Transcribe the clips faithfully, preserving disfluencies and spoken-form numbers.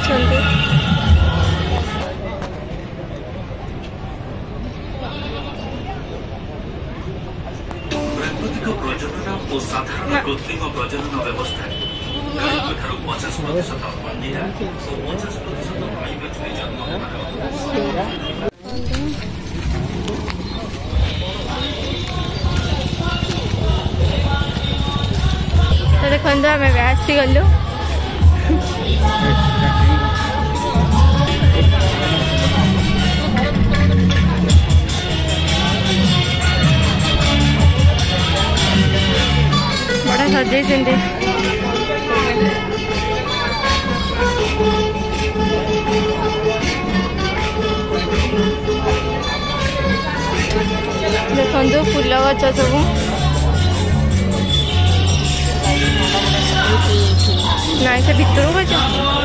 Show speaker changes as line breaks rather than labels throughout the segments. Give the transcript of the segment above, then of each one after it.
ଅଛନ୍ତି।
ପ୍ରାକୃତିକ ପ୍ରଜନନ ଓ ସାଧାରଣ କୃତ୍ରିମ ପ୍ରଜନନ ବ୍ୟବସ୍ଥାରେ ଗାଈଙ୍କଠାରୁ ପଚାଶ ପ୍ରତିଶତ ଅଣ୍ଡିରା ଓ ପଚାଶ ପ୍ରତିଶତ ଗାଈ ବାଛୁରୀ ଜନ୍ମ ହେବାର
ଦେଖନ୍ତୁ ଆମେ ଏବେ ଆସିଗଲୁ। ବଢ଼ିଆ ସଜେଇଛନ୍ତି। ଦେଖନ୍ତୁ ଫୁଲ ଗଛ ସବୁ। ନାଇଁ ସେ ଭିତରକୁ ଗଛ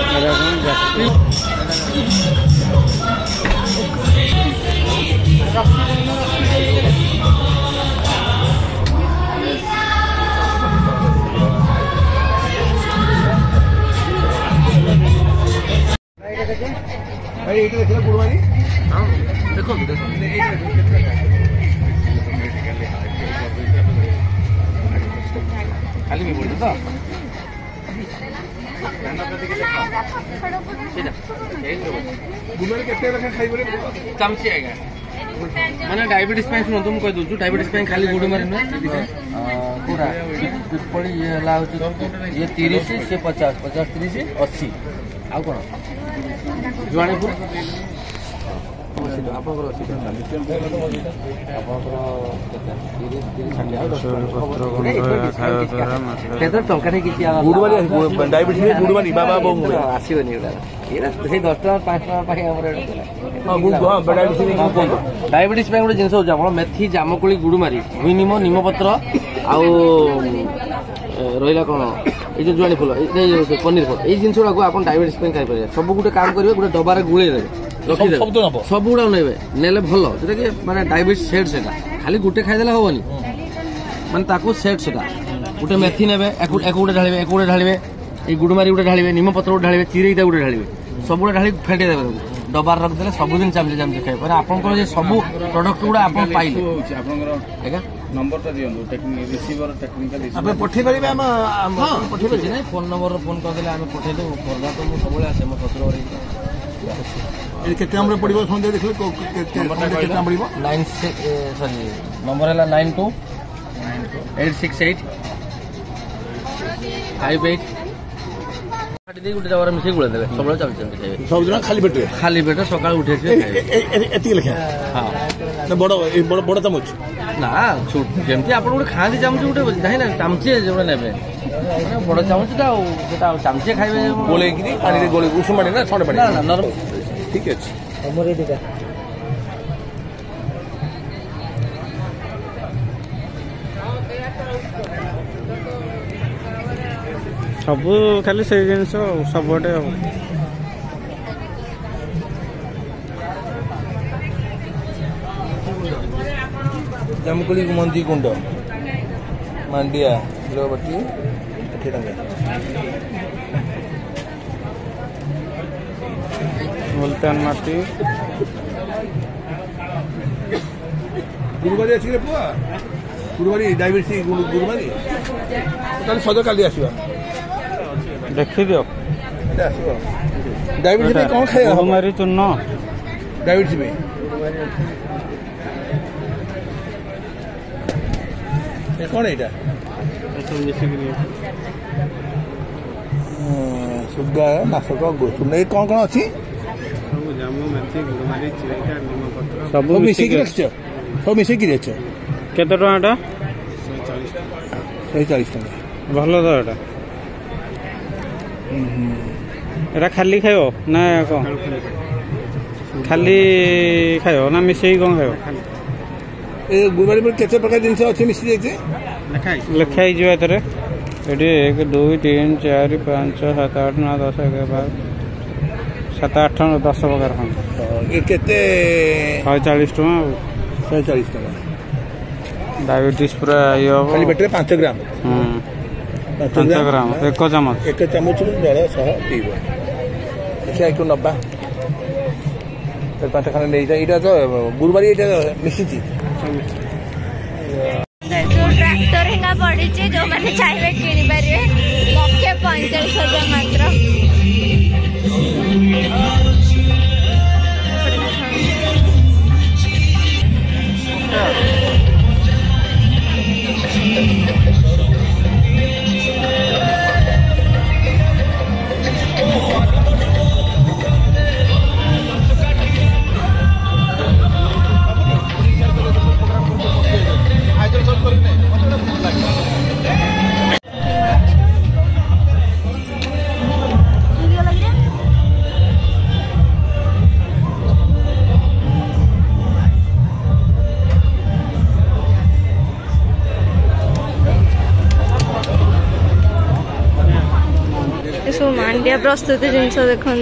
खाली भी बोल तो चामची आएगा मैंने डायबिटीज शुणु मुझे कही दूसरी डायबिटीज खाली गुड़ मारे नुहे पूरा पिपड़ी ये ये तीस से पचास पचास तीस अस्सी आउ कौन जुआणीपुर डायबिटीज गोटे जिन मेथी जामकोली गुड़मारी भुई निम निमपत्र आउ रहा कौन ये जो जुआणी फुल पनीर फल ये जिन गुड़ा आप डायबिटीज खाई पारे सब गोटे काम करेंगे गोटे डबार गुड़े देवे सब गुड़ा ने नेले भल जोटा कि माने डायबिटीज सेट से खाली गुटे खाईदेला हेनी माने ताको सेट से गोटे मेथी ने गोटे ढाले एक गोटे ढाले ये गुड़मारी गोटे ढाले निमपत्र गोटे ढाले चिरेईटा गोटे ढाले सब गुड़ा ढाली फेटे देवे डबार रखिदे सबुदिन चामचे चामचे खाए पर आपन सब प्रोडक्ट गुड़ा आप पाइले नंबर दियंतु रिसीवर टेक्निकल आपण पठे परिबे हम पठे बछि नै फोन नंबर फोन कर देले हम पठे दो परदा तो मु सबले आसे मो ससुर रे ए केते हमरे पडिबो फोन दे देखले केते केते पडिबो नाइन सॉरी नंबर हला nine two eight six eight five eight दे गुटे जवार मिसे गुळे देबे सबले चामचे खाइबे सब दिन खाली पेट खाली पेट सकाळ उठे छे एति लिखा हां न बड़ बड़ बड़ चामच ना जेमती आप खाती चामच गोटे जाए ना चामचे जो ने बड़ चामच चामचे खाइबे गोले पानी गोले उषुम पानी ना ठंडा पानी ना ठीक अच्छे सब खाली से जिन सब जामकोली मंजी कुंड मांडिया किलोबटी अठी टंका मुल्तान माटी गुरुवारी आसी पुआ गुरुवारी डायबिटीज गुरुवारी ताले सद काली आसीबा देखि दियो डायबिटीज में कौन खाया हमारी चुन्नो डायबिटीज में कौन है सुगा नाशक गोसुन ये कौन कौन अच्छी सब मिसेक सब मिसेक केते टका शहे चालीस टका भल तो एटा एटा खाली खाइबो ना कौन खाली खाइबो ना मिसेक कौन खाइबो ए गुरुवारी में केते प्रकार जिनस अछि मिसी जाइछे लिखाई जो एतरे एडी एक दो तीन चार पाँच सात आठ नौ दस ग्यारह बारह सात आठ दस प्रकार हम ये केते शहे चालीस टका शहे चालीस टका डायबिटीज पूरा ये खाली पेट में पाँच ग्राम हम पाँच ग्राम एक चम्मच एक चम्मच जल सह पीबो
ଦେଖିବା ଏଠୁ ନବା ପାଞ୍ଚ ଖଣ୍ଡେ ନେଇଯା ଏଇଟା ତ ଗୁରୁବାର ଏଇଟା ମିଶିଛି
ट्रैक्टर हिंगा पड़ी जो मैंने चाहिए किनी पारे लक्षे पैंतालीस हजार मात्र सब मांडिया प्रस्तुति जिनस देखु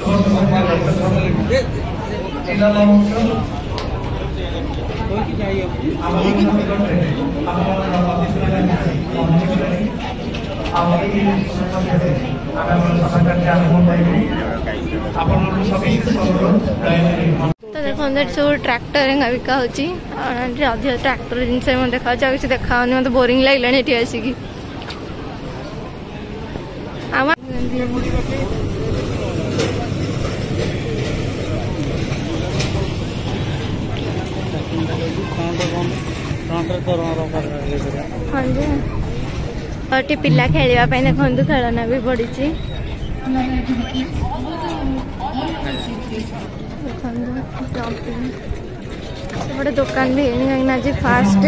तो देखो सब ट्रैक्टर बिका हो ट्रैक्टर जिनस देखा किसी देखा मत बोरिंग लगे ये आसिक हाँ जी और पिला खेलवाई देखो खेलना भी पड़ी गोटे दुकान भी है आज फास्ट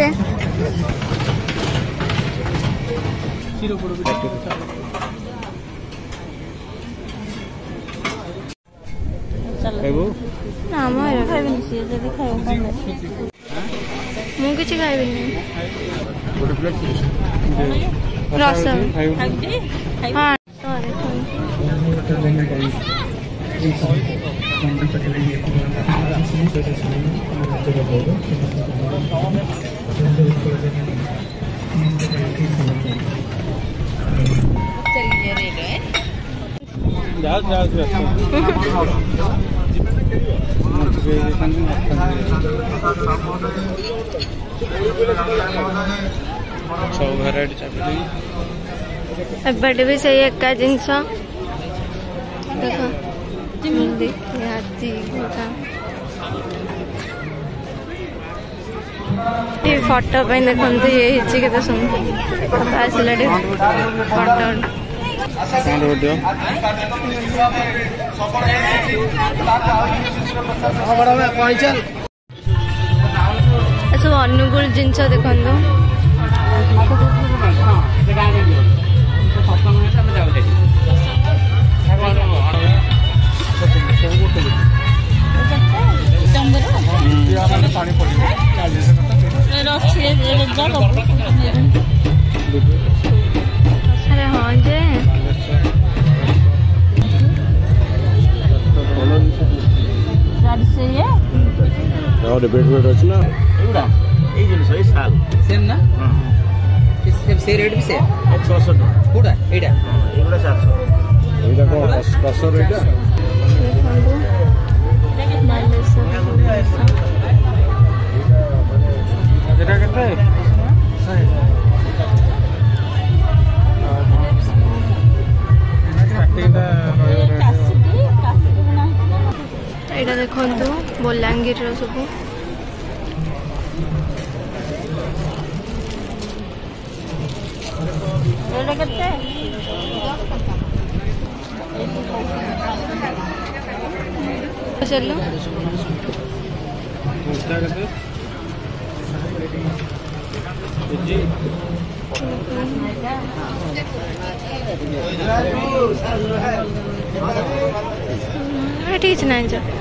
मुझे किसी खाइबी रस हाँ बट भी सही एका जिनस फोटो पे देखो ये के सुंदर आसला फोटो सब अनुकूल जिनस देखो अरे हाँ जे
बेड बेड अच्छी ना
ये जिनिस है साल सेम ना से से रेट भी से छह सौ कोडा एडा एगुडा सात सौ
एडा को दस सौ रेट एटा केते
एटा देखो बलांगीर सब चलो ठीक ना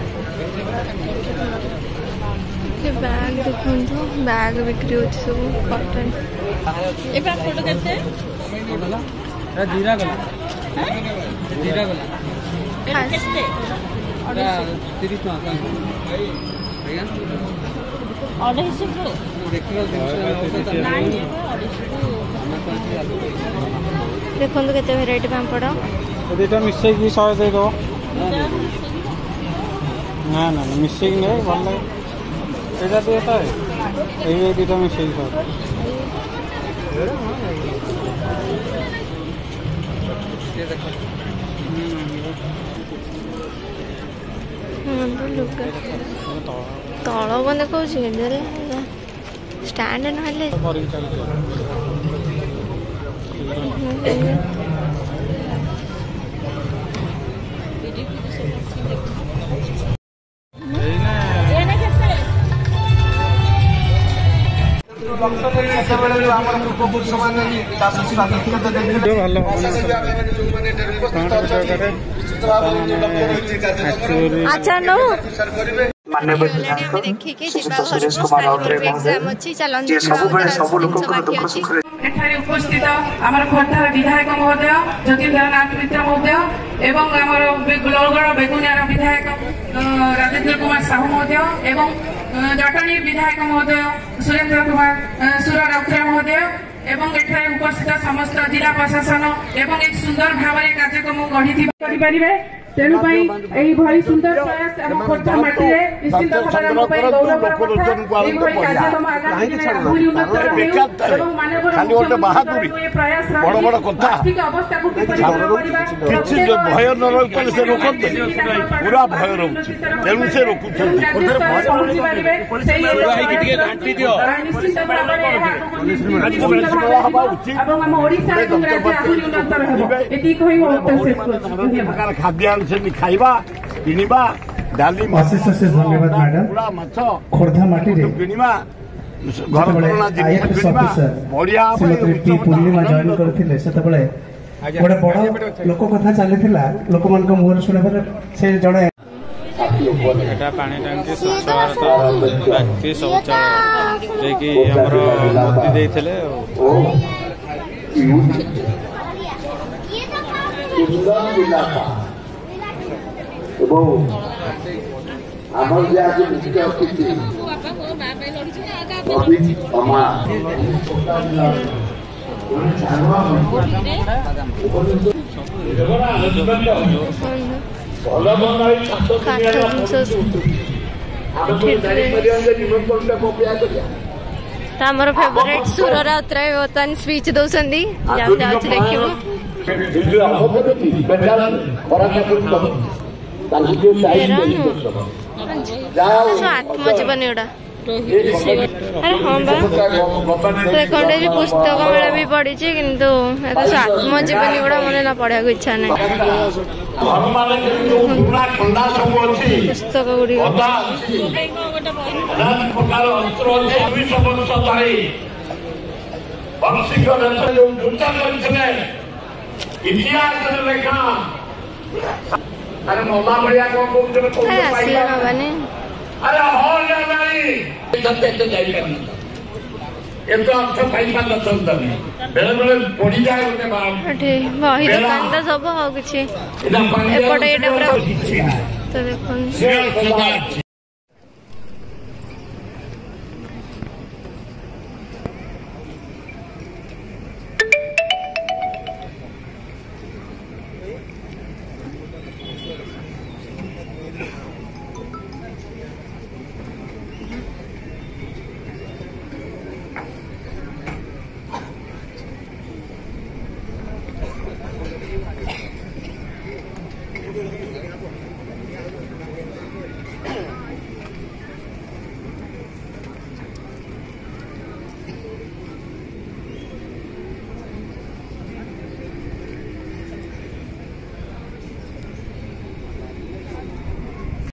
बैग देखो बैग बिक्री हो सब कॉटन ए फोटो केते
जीरा गला जीरा गला
केते
तीस टका भैया
ऑर्डर हिसाब
देखियो
देखो केते वैरायटी पापड़
एटा मिसई की सौ दे दो
ना ना मिसेक नहीं भल लगे एटा तो था ये दुटा मिसेक था
तल बंद कौन स्टैंड ना अच्छा नो
माननीय सुरेश कुमार राउतराय महोदय जे सबुबेले सब लोकंकर दुख सुख
एठारे उपस्थित आमर खोर्धार विधायक महोदय ज्योतिर्धरनाथ मित्र महोदय एवं आमर बरगड़ बेगुनियार विधायक राजेंद्र कुमार साहू महोदय एवं जटणी विधायक महोदय सुरेंद्र कुमार सुर राउतराय महोदय एवं एठारे उपस्थित समस्त जिला प्रशासन एवं एक सुंदर भाव कार्यक्रम गढ़ी तेणु भली सुंदर प्रयास आम खोर्धा माटी निश्चित
बड़ बड़ कथा किसी भय न रही से रोकते पूरा भय रोचे तेणु से रोकुंट खाद्यान्न से खाइबा किनिबा डाली
अशेष अशेष धन्यवाद मैडम
माछ
खोर्धा माटी रे
किनिबा घर
बढ़िया पूर्णिमा जॉइन करथिले सेतबेले गोटे बड़ लोक कथा चलीथिला लोक मान को मुहर सुने पर से जणे
एटा पानी टांकी स्वच्छ भारत व्यक्ति शौचालय जेकि हमर मोदी देथिले
আমার যে আগে মুখ্য অতিথি নবীন আমার
आमर फेवरेट सुर राउतराय बर्तमान स्पीच दौरान देखिए आत्मजीवन एटा अरे हाँ बा देखते पुस्तक मेला भी पढ़ी किंतु आत्मजीवन गुड़ा मन ना पढ़ा इच्छा नहीं पुस्तक गुड़ी
अरे मोला बढ़िया को
आसले ना बने
अरे हॉल ना नहीं दत्ते तो जाई करनी ये तो आप सब भाई बात सुनता नहीं बेले बेले पड़ी जाए उनके बाद
अठे वही दुकान तो सब हो किछि एपटे एटा पूरा तो देखो